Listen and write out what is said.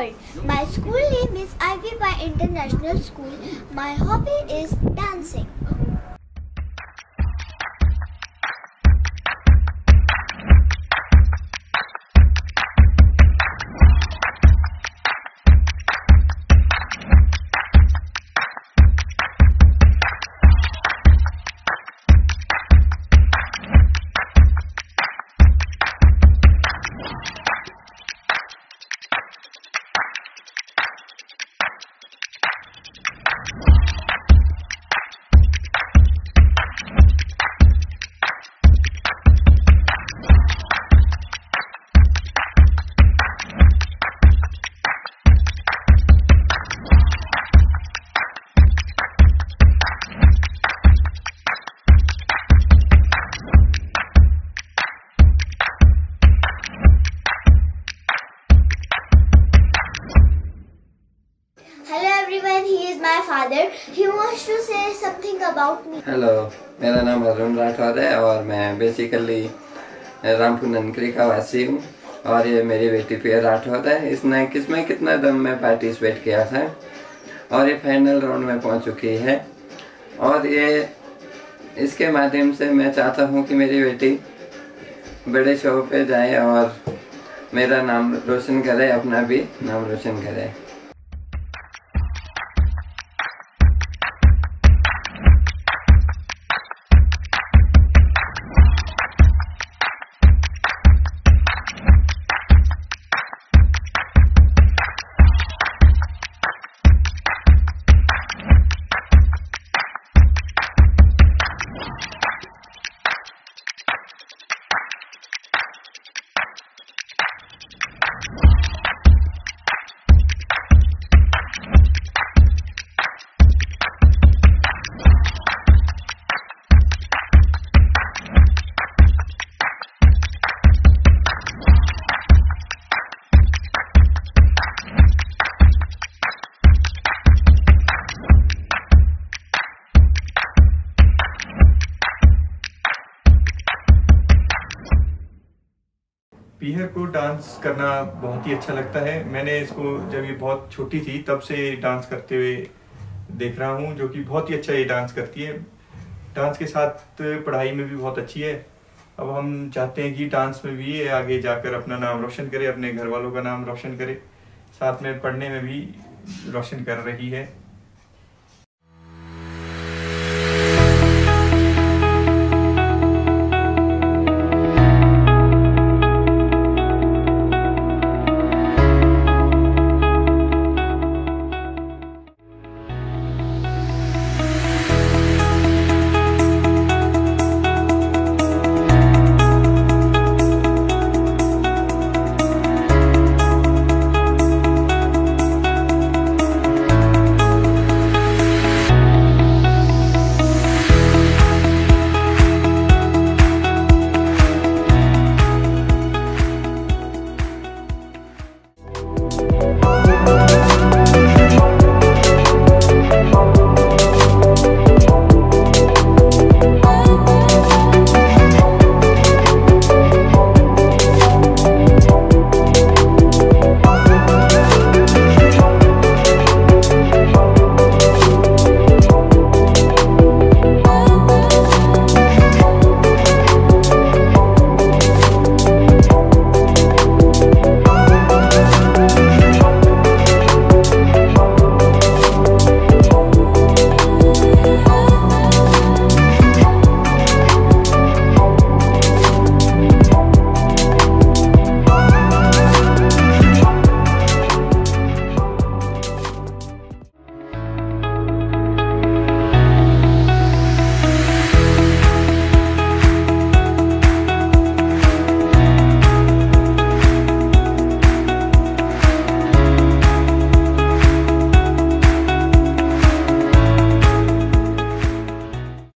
world. My school name is Ivy By International School. My hobby is dancing. Hello everyone, he is my father. He wants to say something about me. Hello, मेरा नाम अरुण राठौर है और मैं basically Rampur ननकरी का वासी हूँ और ये मेरी बेटी पियर राठौर है। इसने किस्मे कितना दम में पार्टिसिपेट किया था और ये फाइनल राउंड में पहुँच चुकी है और ये इसके माध्यम से मैं चाहता हूँ कि मेरी बेटी बड़े शो पे जाए और मेरा नाम रोशन करे, अपना भी नाम रोशन करे। पीहर को डांस करना बहुत ही अच्छा लगता है। मैंने इसको जब ये बहुत छोटी थी तब से डांस करते हुए देख रहा हूँ, जो कि बहुत ही अच्छा ये डांस करती है। डांस के साथ पढ़ाई में भी बहुत अच्छी है। अब हम चाहते हैं कि डांस में भी ये आगे जाकर अपना नाम रोशन करे, अपने घर वालों का नाम रोशन करे, साथ में पढ़ने में भी रोशन कर रही है।